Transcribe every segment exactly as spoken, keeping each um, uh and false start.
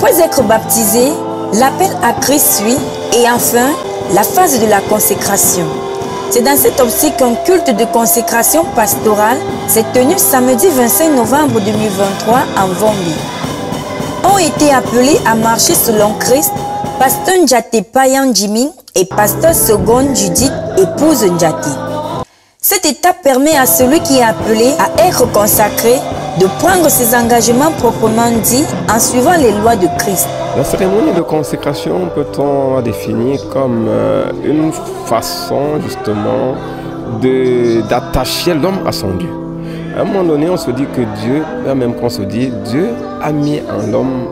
Après être baptisé, l'appel à Christ suit et enfin, la phase de la consécration. C'est dans cette optique qu'un culte de consécration pastorale s'est tenu samedi vingt-cinq novembre deux mille vingt-trois en Vombi. Ont été appelés à marcher selon Christ Pasteur Ndjate Payan Jimmy et Pasteur Seconde Judith, épouse Ndjate. Cette étape permet à celui qui est appelé à être consacré de prendre ses engagements proprement dits en suivant les lois de Christ. La cérémonie de consécration peut-on définir comme euh, une façon justement d'attacher l'homme à son Dieu. À un moment donné, on se dit que Dieu, même qu'on se dit, Dieu a mis en l'homme,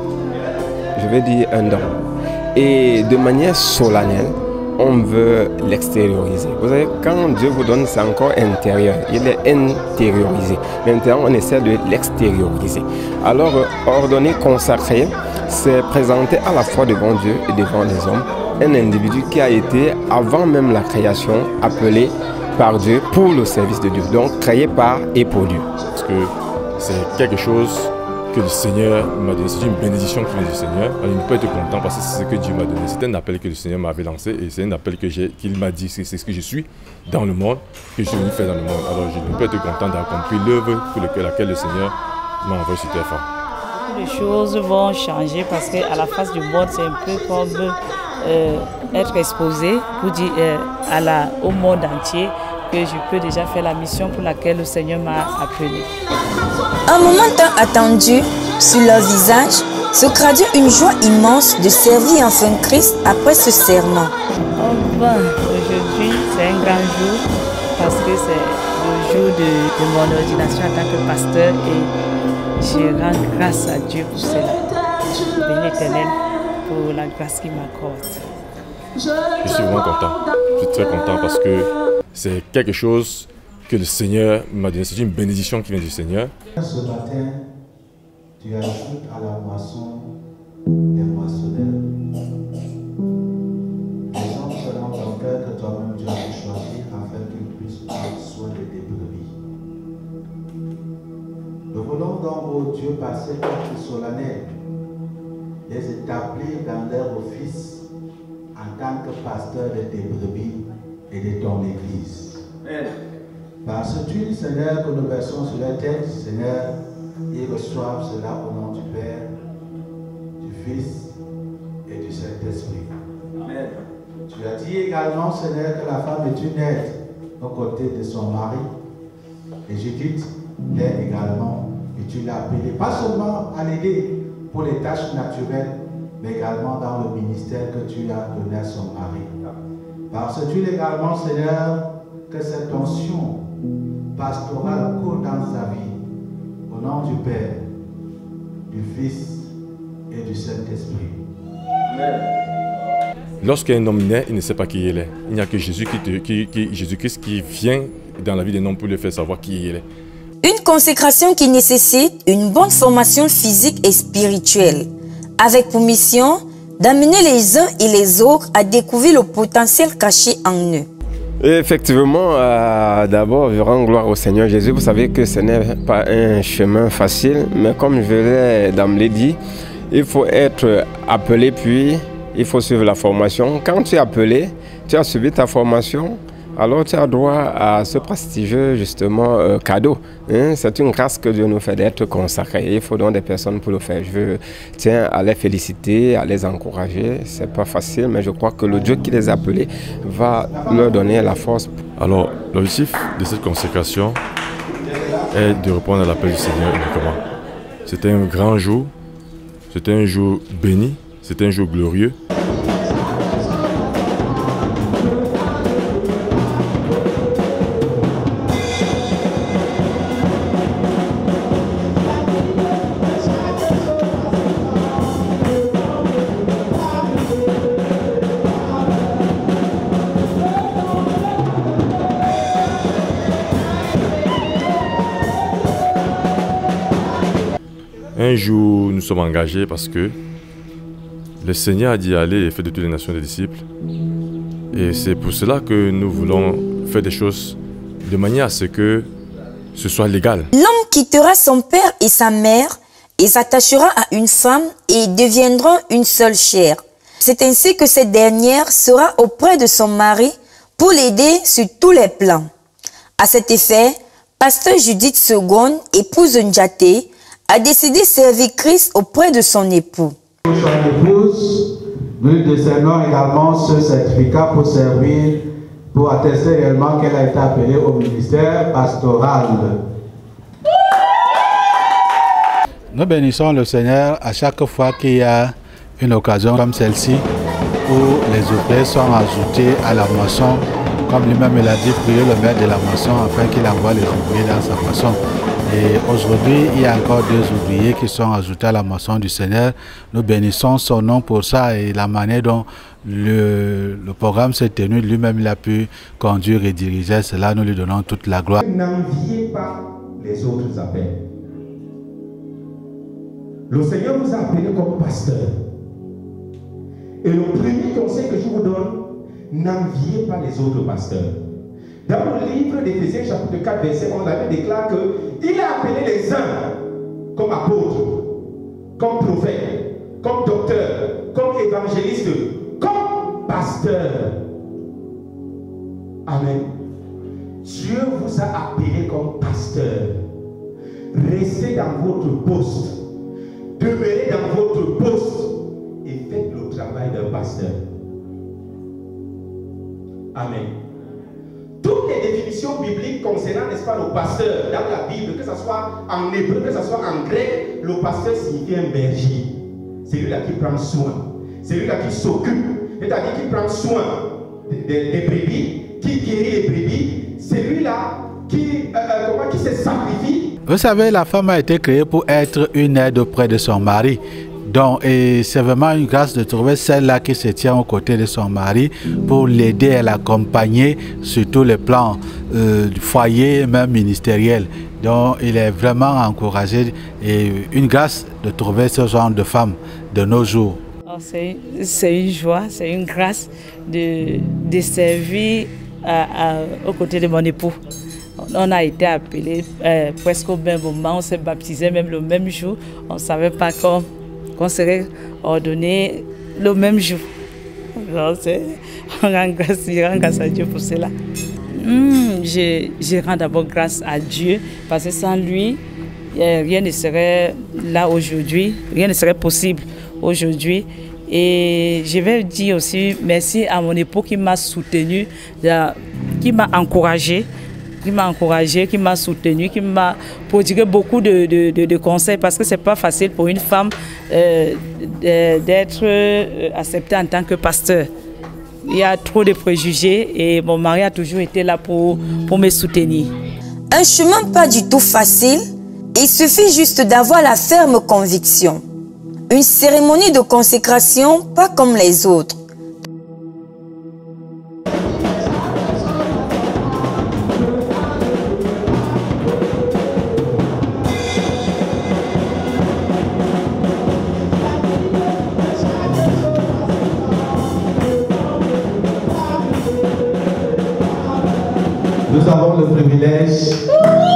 je vais dire un don. Et de manière solennelle, on veut l'extérioriser. Vous savez, quand Dieu vous donne, c'est encore intérieur. Il est intériorisé. Maintenant, on essaie de l'extérioriser. Alors, ordonné, consacré, c'est présenter à la fois devant Dieu et devant les hommes un individu qui a été, avant même la création, appelé par Dieu pour le service de Dieu. Donc, créé par et pour Dieu. Parce que c'est quelque chose que le Seigneur m'a donné. C'est une bénédiction qui vient du Seigneur. Alors, il ne peut être content parce que c'est ce que Dieu m'a donné. C'est un appel que le Seigneur m'avait lancé et c'est un appel qu'il m'a dit. C'est ce que je suis dans le monde, que je suis venu faire dans le monde. Alors, je ne peux être content d'accomplir l'œuvre pour laquelle le Seigneur m'a envoyé sur terre. Les choses vont changer parce qu'à la face du monde, c'est un peu comme euh, être exposé pour dire euh, à la, au monde entier que je peux déjà faire la mission pour laquelle le Seigneur m'a appelé. Un moment tant attendu, sur leur visage, se traduit une joie immense de servir enfin Christ après ce serment. Oh ben, aujourd'hui, c'est un grand jour parce que c'est le jour de, de mon ordination en tant que pasteur et je rends grâce à Dieu pour cela. Béni l'Éternel pour la grâce qu'il m'accorde. Je suis vraiment content. Je suis très content parce que c'est quelque chose que le Seigneur m'a donné. C'est une bénédiction qui vient du Seigneur. Ce matin, tu ajoutes à la moisson des moissonneurs. Les hommes selon ton cœur que toi-même tu as choisi afin qu'ils puissent prendre soin de tes brebis. Nous voulons donc, ô Dieu, passer notre solennel, les établir dans leur office en tant que pasteur de tes brebis et de ton Église. Amen. Par cette huile, Seigneur, que nous versons sur la tête, Seigneur, ils reçoivent cela au nom du Père, du Fils et du Saint-Esprit. Amen. Tu as dit également, Seigneur, que la femme est une aide aux côtés de son mari. Et Judith l'est également. Et tu l'as appelée, pas seulement à l'aider pour les tâches naturelles, mais également dans le ministère que tu as donné à son mari. Par cette huile également, Seigneur, que cette onction pastorale coule dans sa vie, au nom du Père, du Fils et du Saint-Esprit. Lorsqu'un homme naît, il ne sait pas qui il est. Il n'y a que Jésus qui te, qui, qui, Jésus-Christ qui vient dans la vie d'un homme pour lui faire savoir qui il est. Une consécration qui nécessite une bonne formation physique et spirituelle, avec pour mission d'amener les uns et les autres à découvrir le potentiel caché en eux. Effectivement, euh, d'abord, je rends gloire au Seigneur Jésus. Vous savez que ce n'est pas un chemin facile, mais comme je l'ai d'emblée dit, il faut être appelé, puis il faut suivre la formation. Quand tu es appelé, tu as suivi ta formation, alors tu as droit à ce prestigieux justement euh, cadeau. Hein? C'est une grâce que Dieu nous fait d'être consacrés. Il faut donc des personnes pour le faire. Je veux tiens, à les féliciter, à les encourager. Ce n'est pas facile, mais je crois que le Dieu qui les a appelés va leur donner la force. Alors, l'objectif de cette consécration est de répondre à l'appel du Seigneur uniquement. C'était un grand jour, c'était un jour béni, c'était un jour glorieux. Un jour, nous sommes engagés parce que le Seigneur a dit aller et faire de toutes les nations des disciples. Et c'est pour cela que nous voulons faire des choses de manière à ce que ce soit légal. L'homme quittera son père et sa mère et s'attachera à une femme et ils deviendront une seule chair. C'est ainsi que cette dernière sera auprès de son mari pour l'aider sur tous les plans. À cet effet, Pasteur Judith Seconde, épouse Ndjaté, a décidé de servir Christ auprès de son époux. Son épouse, nous décernons également ce certificat pour servir, pour attester réellement qu'elle a été appelée au ministère pastoral. Nous bénissons le Seigneur à chaque fois qu'il y a une occasion comme celle-ci où les ouvriers sont ajoutés à la moisson. Comme lui-même il a dit, prier le maître de la moisson afin qu'il envoie les ouvriers dans sa moisson. Et aujourd'hui, il y a encore deux ouvriers qui sont ajoutés à la moisson du Seigneur. Nous bénissons son nom pour ça et la manière dont le, le programme s'est tenu, lui-même il a pu conduire et diriger cela. Nous lui donnons toute la gloire. N'enviez pas les autres appels. Le Seigneur vous a appelé comme pasteur. Et le premier conseil que je vous donne, n'enviez pas les autres pasteurs. Dans le livre d'Éphésiens chapitre quatre, verset onze, la Bible déclare qu'il a appelé les uns comme apôtres, comme prophètes, comme docteurs, comme évangélistes, comme pasteurs. Amen. Dieu vous a appelé comme pasteur. Restez dans votre poste. Demeurez dans votre poste et faites le travail d'un pasteur. Amen. Toutes les définitions bibliques concernant, n'est-ce pas, le pasteur dans la Bible, que ce soit en hébreu, que ce soit en grec, le pasteur signifie un berger. C'est lui-là qui prend soin. C'est lui-là qui s'occupe, c'est-à-dire qui prend soin des, des brebis, qui guérit les brebis. C'est lui-là qui, euh, comment, qui se sacrifie. Vous savez, la femme a été créée pour être une aide auprès de son mari. Donc, et c'est vraiment une grâce de trouver celle-là qui se tient aux côtés de son mari pour l'aider et l'accompagner sur tous les plans euh, du foyer, même ministériel. Donc, il est vraiment encouragé et une grâce de trouver ce genre de femme de nos jours. Oh, c'est une joie, c'est une grâce de, de servir à, à, aux côtés de mon époux. On a été appelés euh, presque au même moment, on s'est baptisé même le même jour. On ne savait pas qu'on qu'on serait ordonné le même jour. Alors, on rend grâce, je rends grâce à Dieu pour cela. Mmh, je, je rends d'abord grâce à Dieu parce que sans lui, rien ne serait là aujourd'hui, rien ne serait possible aujourd'hui. Et je vais dire aussi merci à mon époux qui m'a soutenu, qui m'a encouragé. qui m'a encouragé, qui m'a soutenu, qui m'a prodigué beaucoup de, de, de, de conseils parce que ce n'est pas facile pour une femme euh, d'être euh, acceptée en tant que pasteur. Il y a trop de préjugés et mon mari a toujours été là pour, pour me soutenir. Un chemin pas du tout facile, il suffit juste d'avoir la ferme conviction. Une cérémonie de consécration pas comme les autres. Nous avons le privilège de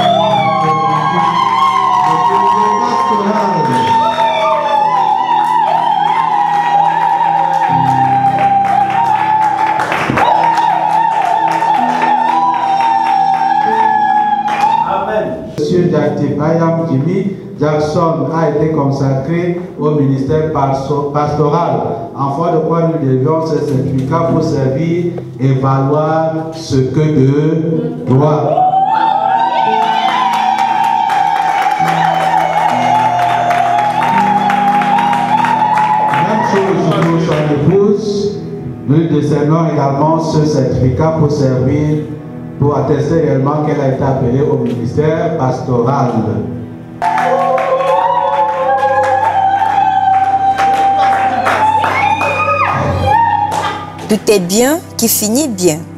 Monsieur Ayam Jimmy Jackson a été consacré au ministère pastoral, en foi de quoi nous devions ce certificat pour servir et valoir ce que de droit. Même chose pour son épouse, nous décernons également ce certificat pour servir, pour attester réellement qu'elle a été appelée au ministère pastoral. Tout est bien qui finit bien.